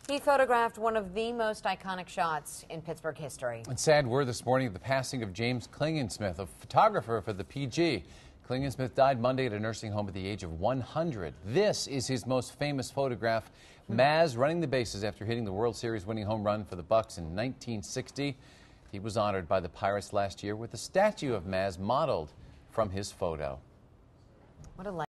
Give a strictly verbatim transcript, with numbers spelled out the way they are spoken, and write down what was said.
He photographed one of the most iconic shots in Pittsburgh history. And sad word this morning of the passing of James Klingensmith, a photographer for the P G. Klingensmith died Monday at a nursing home at the age of one hundred. This is his most famous photograph. Maz running the bases after hitting the World Series winning home run for the Bucks in nineteen sixty. He was honored by the Pirates last year with a statue of Maz modeled from his photo. What a